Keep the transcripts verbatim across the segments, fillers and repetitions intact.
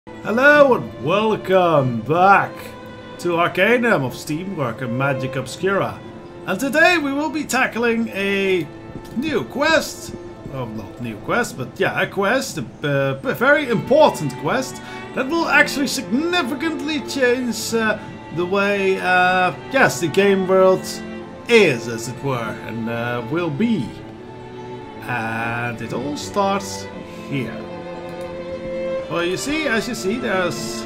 Hello and welcome back to Arcanum of Steamwork and Magic Obscura. And today we will be tackling a new quest. Well, not new quest, but yeah, a quest, a, a very important quest that will actually significantly change uh, the way, uh, yes, the game world is, as it were, and uh, will be. And it all starts here. Well, you see, as you see, there's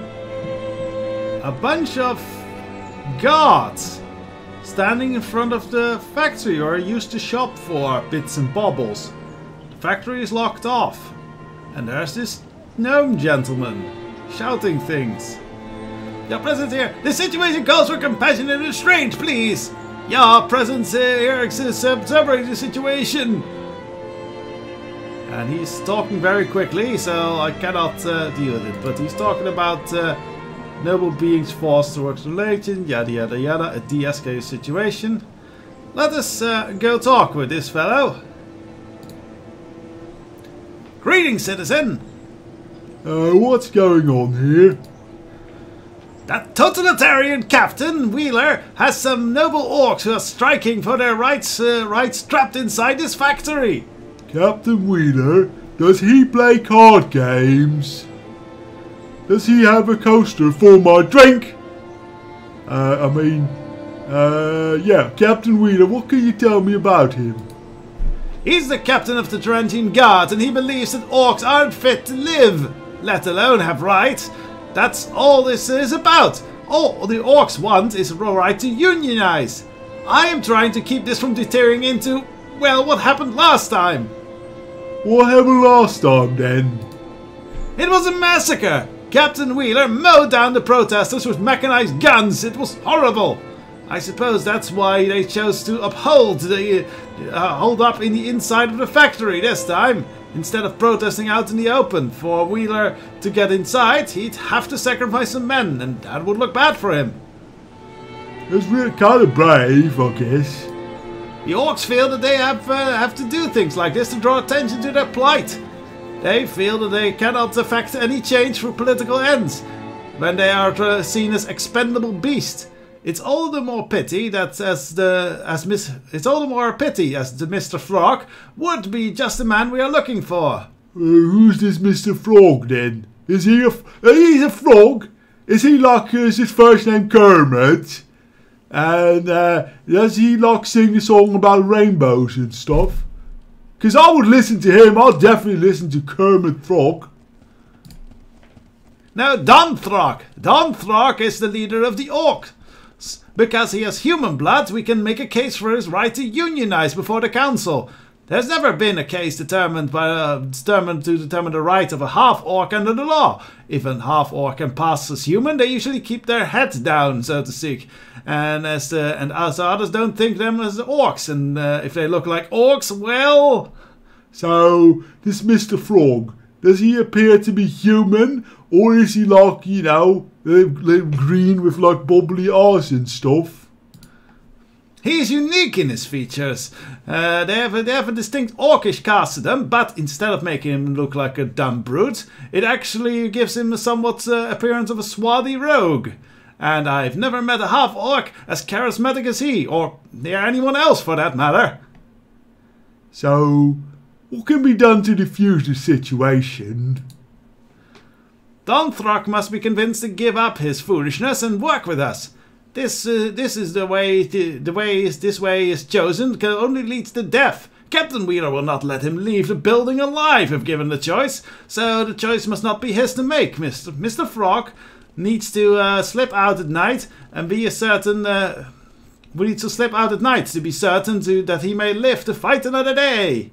a bunch of guards standing in front of the factory where I used to shop for bits and baubles. The factory is locked off, and there's this gnome gentleman shouting things. Your presence here, the situation calls for compassion and restraint, please. Your presence here exists to separate the situation. And he's talking very quickly, so I cannot uh, deal with it. But he's talking about uh, noble beings forced towards religion, yada yada yada, a de-escalated situation. Let us uh, go talk with this fellow. Greetings, citizen! Uh, what's going on here? That totalitarian Captain Wheeler has some noble orcs who are striking for their rights, uh, rights trapped inside this factory. Captain Wheeler? Does he play card games? Does he have a coaster for my drink? Uh, I mean, uh, yeah, Captain Wheeler, what can you tell me about him? He's the captain of the Tarantine Guard, and he believes that orcs aren't fit to live, let alone have rights. That's all this is about. All the orcs want is a right to unionize. I am trying to keep this from deteriorating into, well, what happened last time. What happened last time, then? It was a massacre! Captain Wheeler mowed down the protesters with mechanized guns. It was horrible. I suppose that's why they chose to uphold the uh, hold up in the inside of the factory this time, instead of protesting out in the open. For Wheeler to get inside, he'd have to sacrifice some men, and that would look bad for him. That's really kind of brave, I guess. The orcs feel that they have, uh, have to do things like this to draw attention to their plight. They feel that they cannot affect any change for political ends, when they are uh, seen as expendable beasts. It's all the more pity that as the as Miss it's all the more pity as the Mister Frog would be just the man we are looking for. Uh, who's this Mister Frog then? Is he a uh, he's a frog? Is he like uh, is his first name Kermit? And uh, does he like sing a song about rainbows and stuff? Because I would listen to him. I'll definitely listen to Kermit Frog. Now, Don Throg. Don Throg is the leader of the orcs. Because he has human blood, we can make a case for his right to unionize before the council. There's never been a case determined by uh, determined to determine the right of a half-orc under the law. If a half-orc can pass as human, they usually keep their heads down, so to speak. And as uh, and as others don't think them as orcs, and uh, if they look like orcs, well... So, this Mister Frog, does he appear to be human? Or is he like, you know, green with like bubbly eyes and stuff? He's unique in his features. Uh, they, have a, they have a distinct orcish cast to them, but instead of making him look like a dumb brute, it actually gives him a somewhat uh, appearance of a swarthy rogue. And I've never met a half-orc as charismatic as he, or near anyone else for that matter. So, what can be done to defuse the situation? Don Throg must be convinced to give up his foolishness and work with us. This uh, this is the way the, the way is this way is chosen can only leads to death. Captain Wheeler will not let him leave the building alive if given the choice. So the choice must not be his to make. Mister Mister Frog needs to uh, slip out at night and be a certain. Uh, we need to slip out at night to be certain to that he may live to fight another day.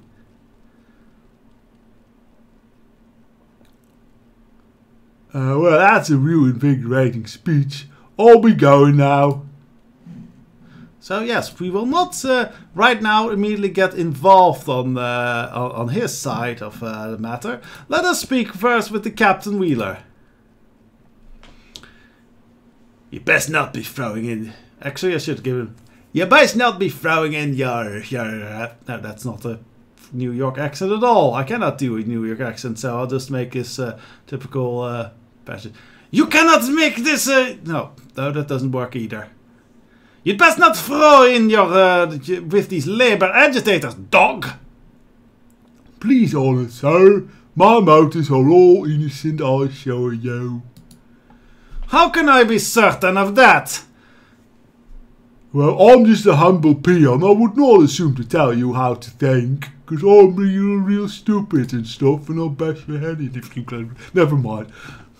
Uh, well, that's a real invigorating speech. I'll be going now. So yes, we will not uh, right now immediately get involved on uh, on his side of uh, the matter. Let us speak first with the Captain Wheeler. You best not be throwing in. Actually, I should give him. You best not be throwing in your your. Uh, no, that's not a New York accent at all. I cannot do a New York accent, so I'll just make his uh, typical uh, passion. You cannot make this... Uh, no, no, that doesn't work either. You'd best not throw in your... Uh, with these labor agitators, dog. Please, honest sir, my motives are all innocent, I assure you. How can I be certain of that? Well, I'm just a humble peon. I would not assume to tell you how to think, because I'm real, real stupid and stuff, and I'll bash your head in if you can. Never mind.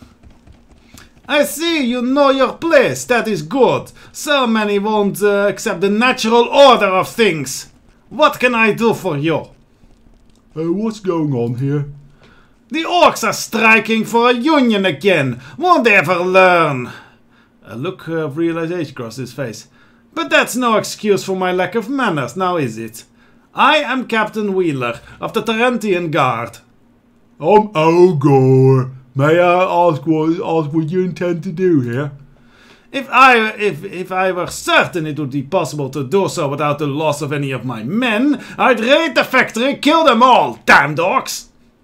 I see you know your place. That is good. So many won't uh, accept the natural order of things. What can I do for you? Uh, what's going on here? The orcs are striking for a union again. Won't they ever learn? A look of realization crossed his face. But that's no excuse for my lack of manners, now is it? I am Captain Wheeler of the Tarantine Guard. I'm Ogor. May I ask what ask what you intend to do here? If I if if I were certain it would be possible to do so without the loss of any of my men, I'd raid the factory, kill them all, damn dogs!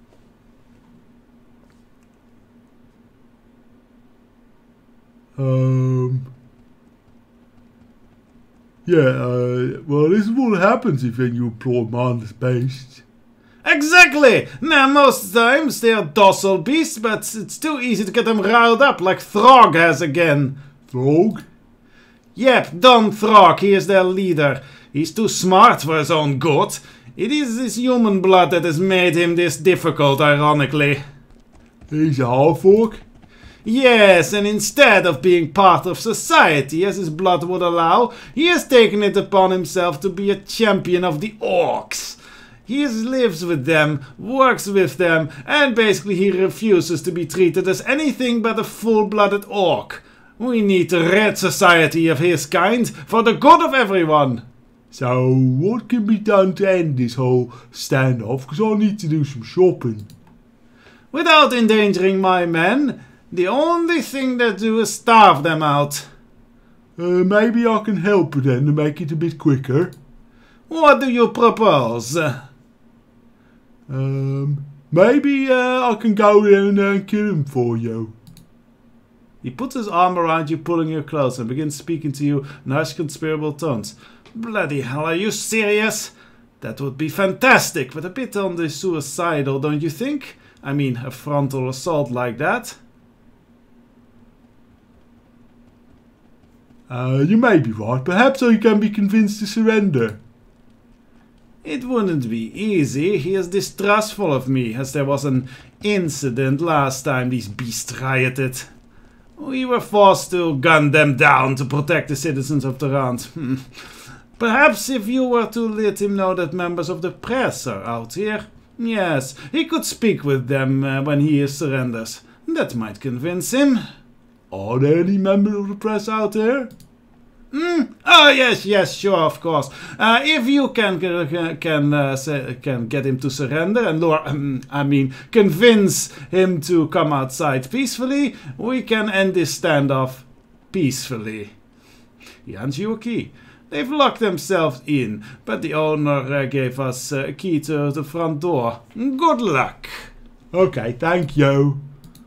Um. Yeah, uh, well, this is what happens if you employ mindless beasts. Exactly! Now, most times they are docile beasts, but it's too easy to get them riled up like Throg has again. Throg? Yep, Don Throg, he is their leader. He's too smart for his own good. It is his human blood that has made him this difficult, ironically. He's a half-orc? Yes, and instead of being part of society as his blood would allow, he has taken it upon himself to be a champion of the orcs. He lives with them, works with them, and basically he refuses to be treated as anything but a full-blooded orc. We need to rid society of his kind for the good of everyone. So, what can be done to end this whole standoff? Because I need to do some shopping. Without endangering my men, the only thing to do is starve them out. Uh, maybe I can help then to make it a bit quicker. What do you propose? Um, maybe uh, I can go there and uh, kill him for you. He puts his arm around you, pulling you close, and begins speaking to you in harsh, conspirable tones. Bloody hell, are you serious? That would be fantastic, but a bit on the suicidal, don't you think? I mean, a frontal assault like that. Uh, you may be right. Perhaps I can be convinced to surrender. It wouldn't be easy. He is distrustful of me, as there was an incident last time these beasts rioted. We were forced to gun them down to protect the citizens of Tarant. Hmm. Perhaps if you were to let him know that members of the press are out here. Yes, he could speak with them uh, when he surrenders. That might convince him. Are there any members of the press out there? Mm. Oh yes, yes, sure, of course. Uh, if you can can can, uh, say, can get him to surrender and lure, um, I mean, convince him to come outside peacefully, we can end this standoff peacefully. He hands you a key. They've locked themselves in, but the owner uh, gave us uh, a key to the front door. Good luck. Okay, thank you.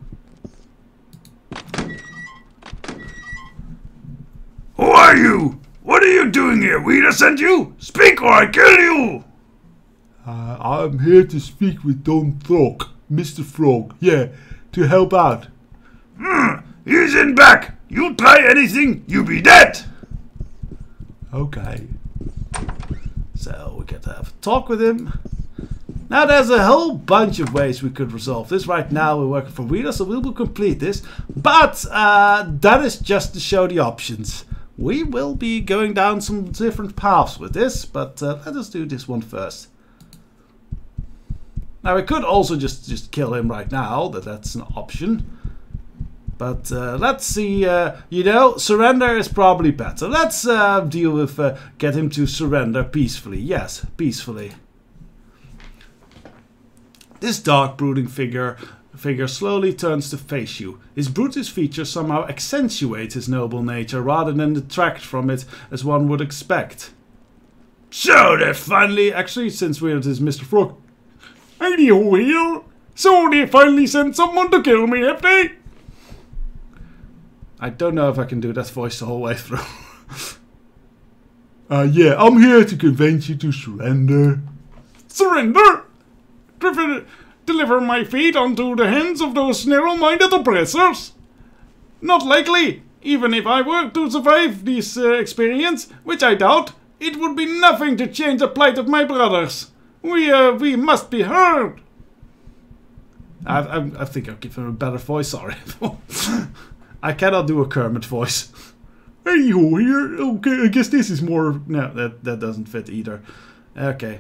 Who are you? What are you doing here? Wheeler sent you? Speak or I kill you! Uh, I'm here to speak with Don Throg, Mister Frog, yeah, to help out. Hmm, he's in back. You try anything, you be dead! Okay. So we get to have a talk with him. Now there's a whole bunch of ways we could resolve this. Right now we're working for Wheeler, so we will complete this. But uh, that is just to show the options. We will be going down some different paths with this, but uh, let us do this one first. Now we could also just, just kill him right now, that that's an option. But uh, let's see, uh, you know, surrender is probably better. Let's uh, deal with, uh, get him to surrender peacefully. Yes, peacefully. This dark, brooding figure figure slowly turns to face you. His brutish features somehow accentuate his noble nature rather than detract from it as one would expect. So they finally... Actually, since we're this Mister Frog. Hey-o here. So they finally sent someone to kill me, have they? I don't know if I can do that voice the whole way through. Uh, yeah, I'm here to convince you to surrender. Surrender? Prefer deliver my fate onto the hands of those narrow-minded oppressors? Not likely. Even if I were to survive this uh, experience, which I doubt, it would be nothing to change the plight of my brothers. We, uh, we must be heard. I, I, I think I'll give him a better voice, sorry. I cannot do a Kermit voice. Hey-o here. Okay, I guess this is more... No, that, that doesn't fit either. Okay.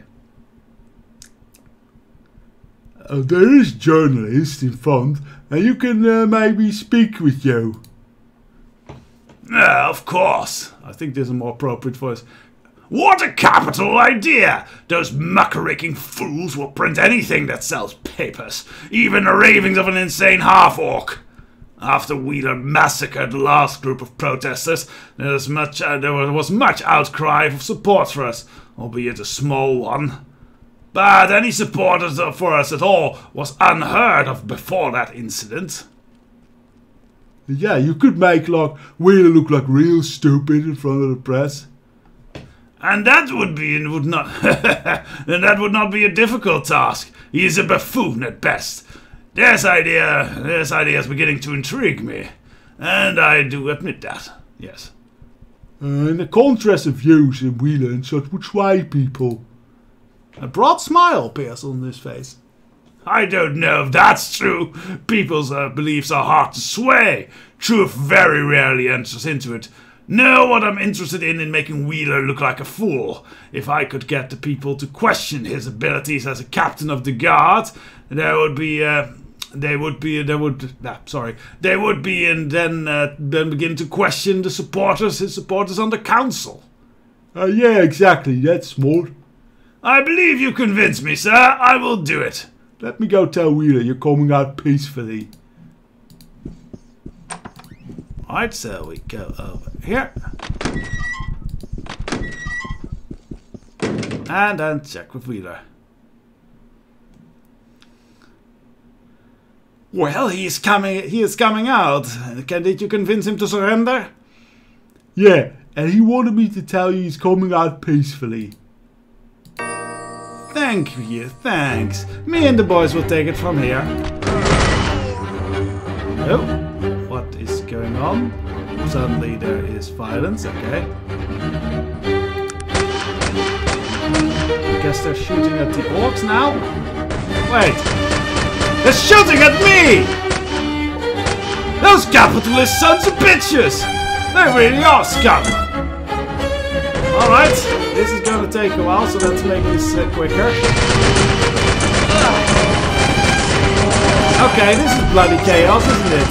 Uh, there is a journalist in front, and you can uh, maybe speak with you. Uh, of course. I think there's a more appropriate voice. What a capital idea! Those muckraking fools will print anything that sells papers, even the ravings of an insane half-orc. After Wheeler massacred the last group of protesters, there was much, uh, there was much outcry of support for us, albeit a small one. But any support for us at all was unheard of before that incident. Yeah, you could make like Wheeler look like real stupid in front of the press. And that would be would not and that would not be a difficult task. He is a buffoon at best. This idea this idea is beginning to intrigue me. And I do admit that, yes. Uh, and the contrast of views in Wheeler and such would sway people. A broad smile appears on his face. I don't know if that's true. People's uh, beliefs are hard to sway. Truth very rarely enters into it. No, what I'm interested in in making Wheeler look like a fool. If I could get the people to question his abilities as a captain of the guard, there would be, uh, they would be, there would, ah, sorry, they would be, and then, uh, then begin to question the supporters, his supporters on the council. Uh, yeah, exactly. That's smart. I believe you convinced me, sir. I will do it. Let me go tell Wheeler you're coming out peacefully. Alright, so we go over here. And then check with Wheeler. Well, he's coming he is coming out. Can did you convince him to surrender? Yeah, and he wanted me to tell you he's coming out peacefully. Thank you, thanks. Me and the boys will take it from here. Oh, what is going on? Suddenly there is violence, okay. I guess they're shooting at the orcs now? Wait! They're shooting at me! Those capitalist sons of bitches! They really are scum! Alright, this is going to take a while, so let's make this uh, quicker. Okay, this is bloody chaos, isn't it?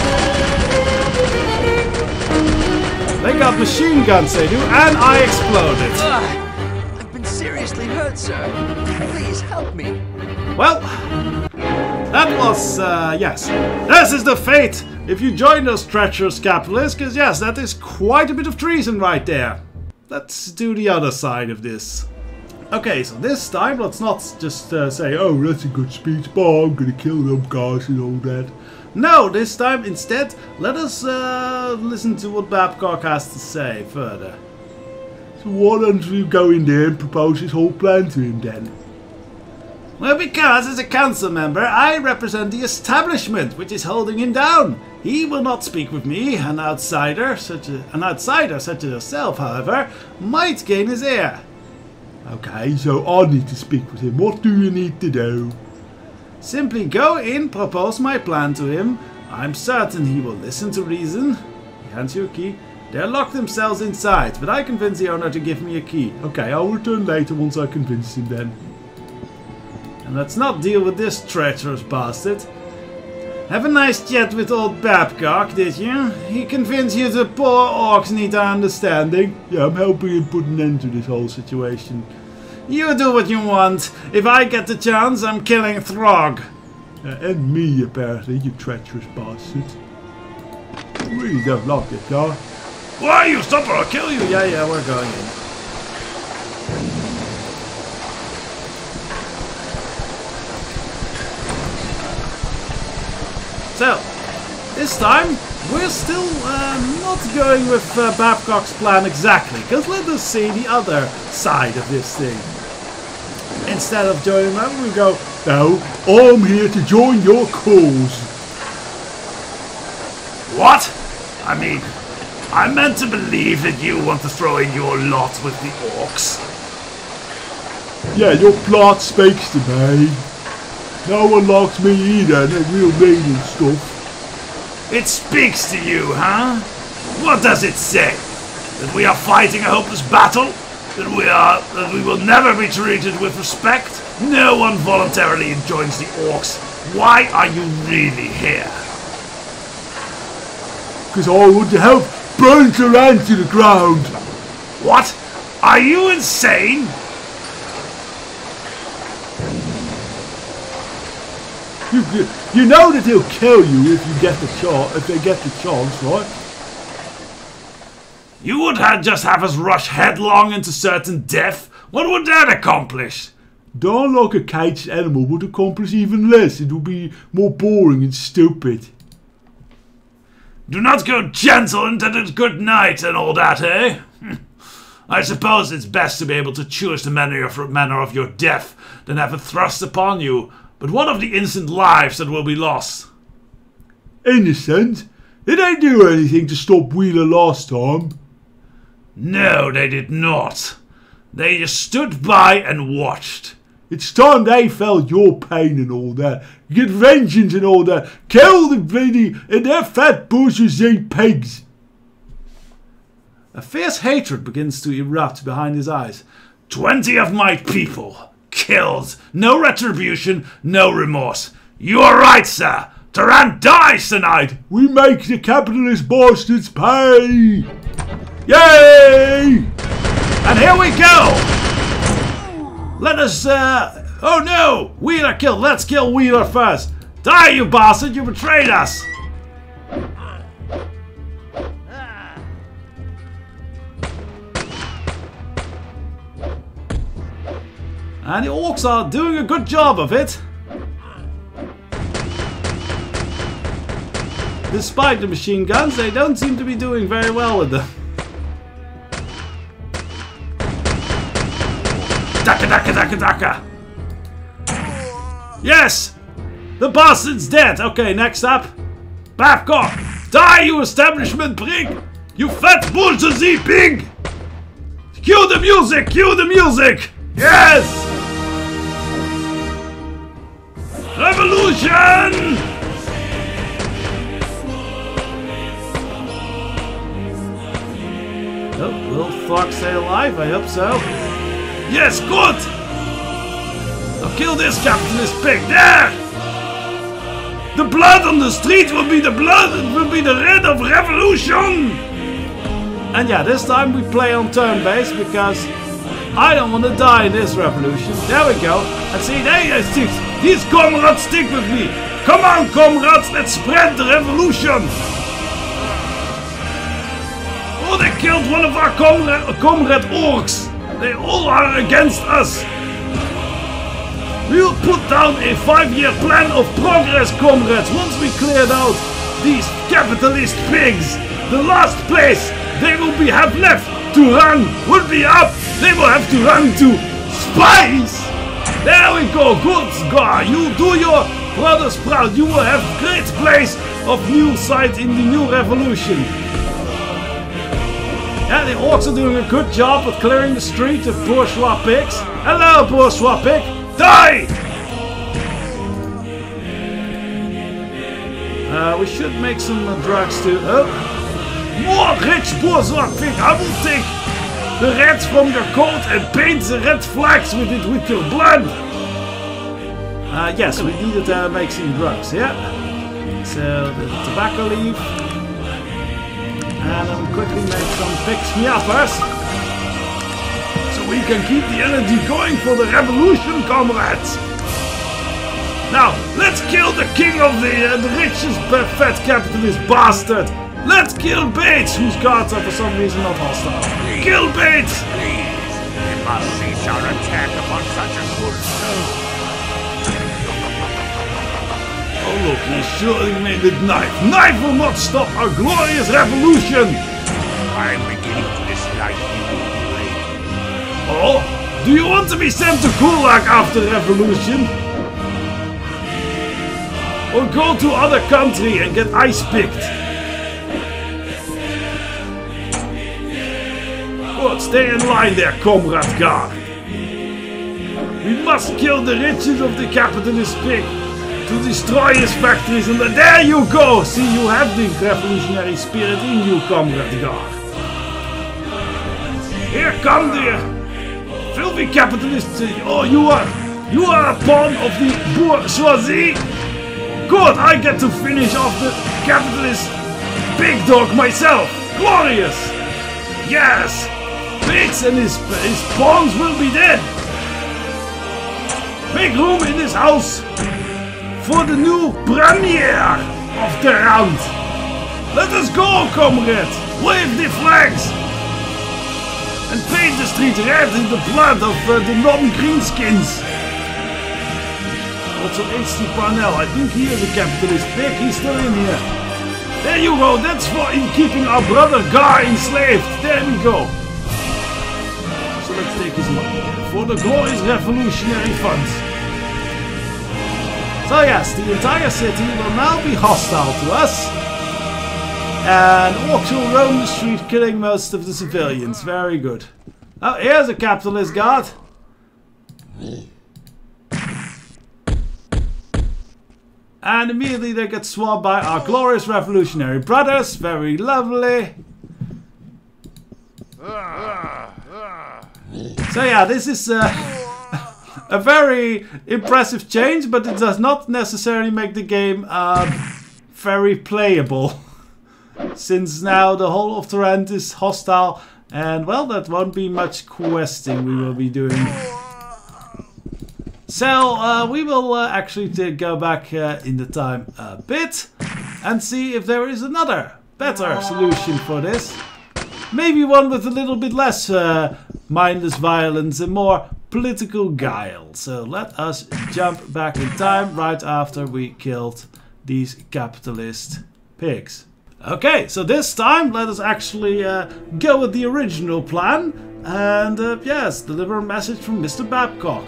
They got machine guns, they do, and I exploded. Uh, I've been seriously hurt, sir. Please help me. Well, that was, uh, yes. This is the fate if you join those treacherous capitalists, because yes, that is quite a bit of treason right there. Let's do the other side of this. Okay, so this time let's not just uh, say, oh, That's a good speech, but I'm gonna kill them guys and all that. no, this time instead, let us uh, listen to what Babcock has to say further. So why don't you go in there and propose this whole plan to him then? Well, because as a council member, I represent the establishment which is holding him down. He will not speak with me. An outsider, such a, an outsider such as yourself, however, might gain his ear. Okay, so I need to speak with him. What do you need to do? Simply go in, propose my plan to him. I'm certain he will listen to reason. He hands you a key. They're locked themselves inside, but I convince the owner to give me a key. Okay, I'll return later once I convince him then. And let's not deal with this treacherous bastard. Have a nice chat with old Babcock, did you? He convinced you the poor orcs need our understanding. Yeah, I'm helping him put an end to this whole situation. You do what you want. If I get the chance, I'm killing Throg. Uh, and me, apparently, you treacherous bastard. You really don't like this guy. Why you stop or I'll kill you? Yeah, yeah, we're going in. So, this time, we're still uh, not going with uh, Babcock's plan exactly, because let us see the other side of this thing. Instead of joining them, we go, no, I'm here to join your cause. What? I mean, I'm meant to believe that you want to throw in your lot with the orcs. Yeah, your plot speaks to me. No one likes me either, and they're real mean and stuff. It speaks to you, huh? What does it say? That we are fighting a hopeless battle? That we are that we will never be treated with respect? No one voluntarily joins the orcs. Why are you really here? Because I want to help burn Tehran to the ground. What? Are you insane? You, you, you know that he'll kill you if you get the chance, if they get the chance, right? You would have just have us rush headlong into certain death? What would that accomplish? Dying like a caged animal would accomplish even less. It would be more boring and stupid. Do not go gentle into the good night and all that, eh? I suppose it's best to be able to choose the manner of, manner of your death than have it thrust upon you. But what of the innocent lives that will be lost? Innocent? They didn't do anything to stop Wheeler last time. No, they did not. They just stood by and watched. It's time they felt your pain and all that. Get vengeance and all that. Kill the bloody and their fat bourgeoisie pigs. a fierce hatred begins to erupt behind his eyes. Twenty of my people killed. No retribution, no remorse. You are right, sir. Tehran dies tonight. We make the capitalist bastards pay. Yay! And here we go. Let us, uh... Oh no! Wheeler killed. Let's kill Wheeler first. Die, you bastard! You betrayed us! And the orcs are doing a good job of it. Despite the machine guns, they don't seem to be doing very well with them. Daka daka daka daka! Yes! The bastard's dead! Okay, next up. Babcock! Die, you establishment prig! You fat bourgeoisie pig! Cue the music! Cue the music! Yes! Revolution! Oh, will Thork stay alive? I hope so. Yes, good! Now kill this capitalist pig! There! The blood on the street will be the blood, it will be the red of revolution! And yeah, this time we play on turn-based because I don't want to die in this revolution. There we go. And see, there he sticks. These comrades stick with me. Come on, comrades, let's spread the revolution. Oh, they killed one of our comrade, comrade orcs. They all are against us. We'll put down a five-year plan of progress, comrades, once we cleared out these capitalist pigs. The last place they will be have left to run will be up. They will have to run to spies. There we go. Good, Gar. You do your brothers proud. You will have great place of new sight in the new revolution. Yeah, the orcs are doing a good job of clearing the street of bourgeois pigs. Hello, bourgeois pig. Die! Uh, we should make some uh, drugs too. Oh, more rich bourgeois pig. I will take the reds from your coat and paint the red flags with it with your blood. Uh, yes, we needed to uh, make some drugs. Yeah. So the tobacco leaf. And then we quickly make some fix-me-uppers. So we can keep the energy going for the revolution, comrades. Now, let's kill the king of the, uh, the richest fat capitalist bastard. Let's kill Bates, whose guards are for some reason not hostile. Kill Bates! Please, in my never cease our attack upon such a good soul. Oh look, he surely made it knife. Knife will not stop our glorious revolution! I'm beginning to dislike you. Oh, do you want to be sent to Kulak after the revolution? Or go to other country and get ice picked? Good, stay in line there, Comrade Gar. We must kill the riches of the capitalist pig to destroy his factories, and there you go! See, you have the revolutionary spirit in you, Comrade Gar. Here come the filthy capitalists. Oh, you are, you are a pawn of the bourgeoisie. Good, I get to finish off the capitalist big dog myself. Glorious. Yes, Biggs and his, his pawns will be dead. Make room in this house for the new premiere of the round. Let us go, comrade. Wave the flags. And paint the street red in the blood of uh, the non-greenskins. Also H T Parnell, I think he is a capitalist pig, he's still in here. There you go, that's for in keeping our brother Gar enslaved. There we go. So let's take his money for the glorious revolutionary funds. So yes, the entire city will now be hostile to us. And orcs will roam the street killing most of the civilians. Very good. Oh, here's a capitalist guard. And immediately they get swamped by our glorious revolutionary brothers. Very lovely. So yeah, this is uh, a very impressive change, but it does not necessarily make the game uh, very playable. Since now the whole of Torrent is hostile, and well, that won't be much questing we will be doing. So uh, we will uh, actually go back uh, in the time a bit and see if there is another better solution for this. Maybe one with a little bit less uh, mindless violence and more political guile. So let us jump back in time right after we killed these capitalist pigs. Okay, so this time let us actually uh, go with the original plan and uh, yes, deliver a message from Mister Babcock.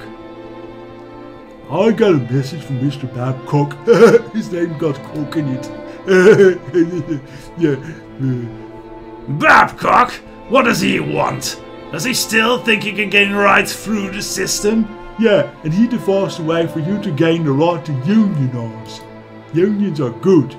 I got a message from Mister Babcock. His name got cock in it. Yeah. Babcock? What does he want? Does he still think he can gain right through the system? Yeah, and he devised a way for you to gain the right to unionize. Unions are good.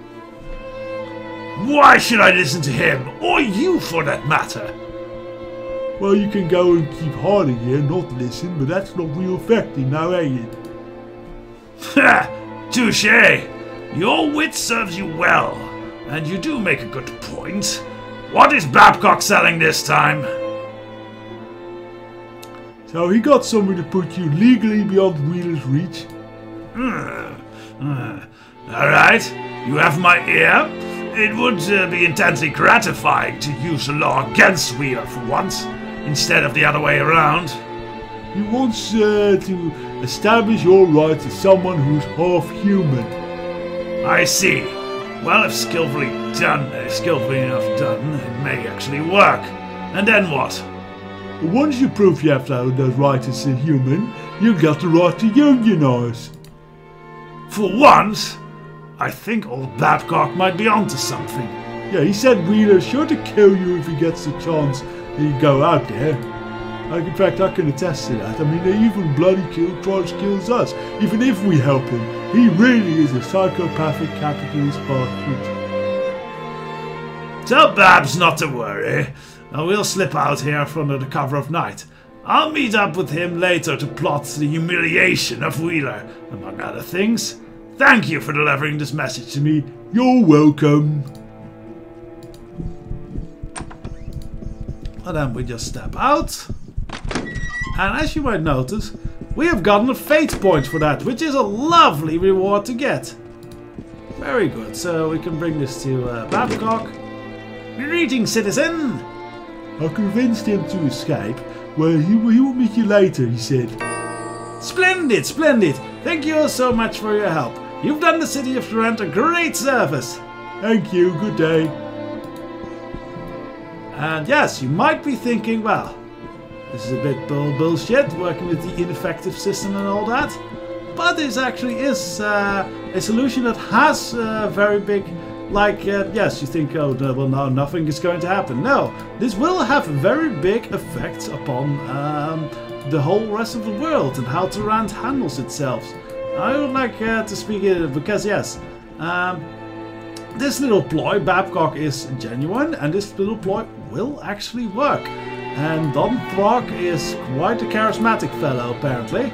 Why should I listen to him? Or you, for that matter? Well, you can go and keep hiding here and not listen, but that's not real effective now, ain't it? Ha! Touché! Your wit serves you well, and you do make a good point. What is Babcock selling this time? So he got something to put you legally beyond Wheeler's reach. Hmm. Uh, Alright, you have my ear. It would uh, be intensely gratifying to use the law against Wheeler for once, instead of the other way around. He wants uh, to establish your rights as someone who's half human. I see. Well, if skillfully done, uh, skillfully enough done, it may actually work. And then what? But once you prove you have those rights as a human, you've got the right to unionize. For once, I think old Babcock might be onto something. Yeah, he said Wheeler's sure to kill you if he gets the chance he go out there. Like, in fact, I can attest to that. I mean, they even bloody kill, tries to kill us, even if we help him. He really is a psychopathic capitalist bastard. Tell Babs not to worry. I will slip out here from under the cover of night. I'll meet up with him later to plot the humiliation of Wheeler, among other things. Thank you for delivering this message to me. You're welcome. And then we just step out. And as you might notice, we have gotten a fate point for that, which is a lovely reward to get. Very good. So we can bring this to uh, Babcock. Greetings, citizen. I convinced him to escape, Well, he, he will meet you later, he said. Splendid, splendid. Thank you so much for your help. You've done the city of Durant a great service. Thank you, good day. And yes, you might be thinking, well, this is a bit bull bullshit, working with the ineffective system and all that. But this actually is uh, a solution that has uh, very big, like, uh, yes, you think, oh, no, well, no, nothing is going to happen. No, this will have very big effects upon um, the whole rest of the world and how Durant handles itself. I would like uh, to speak it because, yes, um, this little ploy, Babcock, is genuine, and this little ploy will actually work. And Don Throg is quite a charismatic fellow, apparently.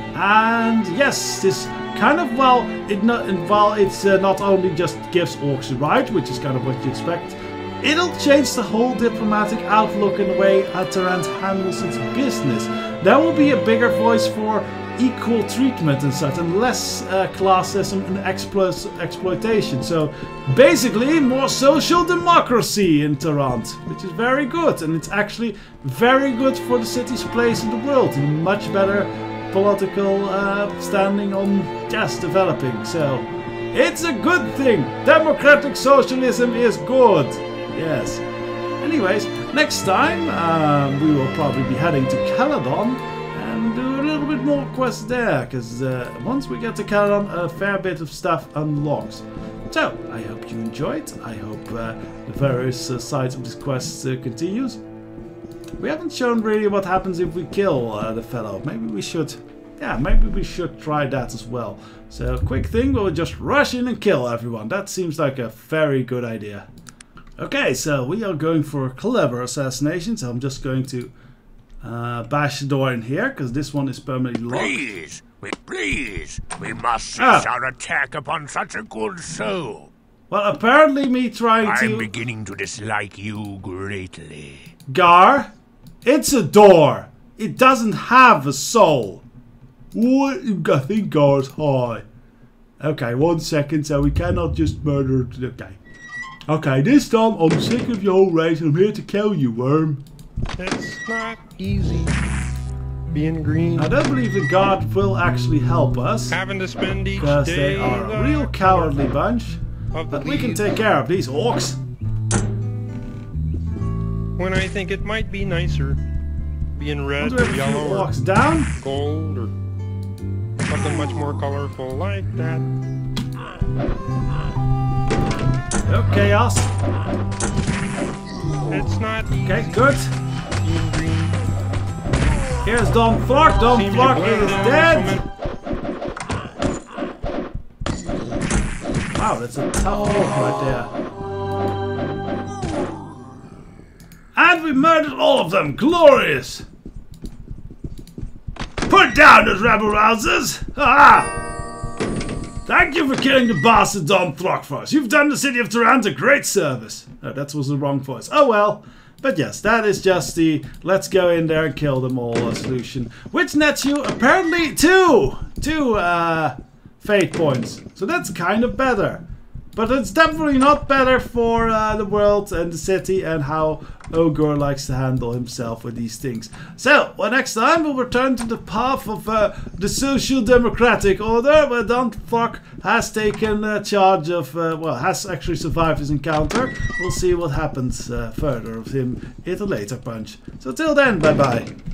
And yes, this kind of, well, it not, while it's uh, not only just gives orcs a right, which is kind of what you expect, it'll change the whole diplomatic outlook in the way Durant handles its business. There will be a bigger voice for equal treatment and such, and less uh, classism and explo exploitation. So basically more social democracy in Durant, which is very good, and it's actually very good for the city's place in the world, and much better political uh, standing on just developing. So it's a good thing. Democratic socialism is good. Yes. Anyways, next time um, we will probably be heading to Caledon and do a little bit more quests there, because uh, once we get to Caledon, a fair bit of stuff unlocks. So I hope you enjoyed. I hope uh, the various uh, sides of this quest uh, continues. We haven't shown really what happens if we kill uh, the fellow. Maybe we should, yeah, maybe we should try that as well. So, quick thing, we'll just rush in and kill everyone. That seems like a very good idea. Okay, so we are going for clever assassination. So I'm just going to uh, bash the door in here, because this one is permanently locked. Please, we, please, we must cease Ah. our attack upon such a good soul. Well, apparently me trying I'm to... beginning to dislike you greatly. Gar, it's a door. It doesn't have a soul. What? I think Gar's high. Okay, one second. So we cannot just murder... Okay. Okay, this time I'm sick of your whole race and I'm here to kill you, worm. It's not easy being green. I don't believe the guard will actually help us, Having to spend each because day they are the a real cowardly bunch. of the But we can leaves. take care of these orcs. When I think it might be nicer being red Once we or have a few yellow or orcs down. gold or something much more colorful like that. Oh, chaos. It's not easy Okay, good. being green. Here's Don Throg. Don Seems to Throg blend is in dead. from Wow, that's a tough orc right there. And we murdered all of them. Glorious. Put down those rebel rousers. Ha! Thank you for killing the bastard Don Throg for us. You've done the city of Durant a great service. Oh, that was the wrong voice. Oh well. But yes, that is just the let's go in there and kill them all uh, solution. Which nets you apparently two, two uh, fate points. So that's kind of better. But it's definitely not better for uh, the world and the city and how Ogor likes to handle himself with these things. So, well, next time we'll return to the path of uh, the social democratic order, where Don Throg has taken uh, charge of, uh, well, has actually survived his encounter. We'll see what happens uh, further of him in a later punch. So till then, bye bye.